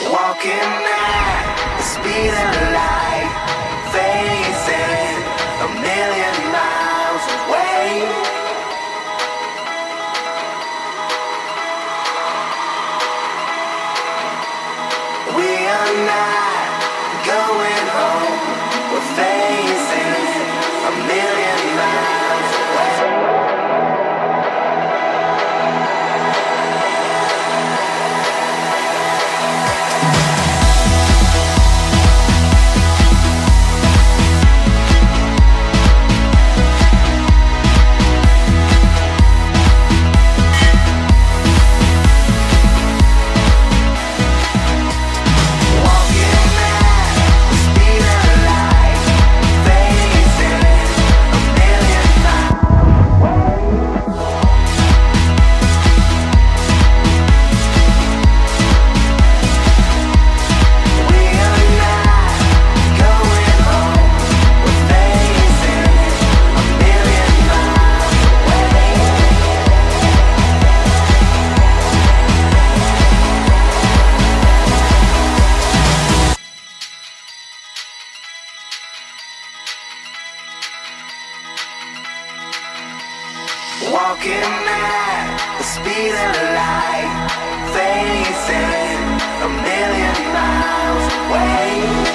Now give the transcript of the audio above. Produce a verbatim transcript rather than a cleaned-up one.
Walking at the speed of light, phasing a million miles away. We are not going home, we're phasing a million miles away. Walking at the speed of light, phasing a million miles away.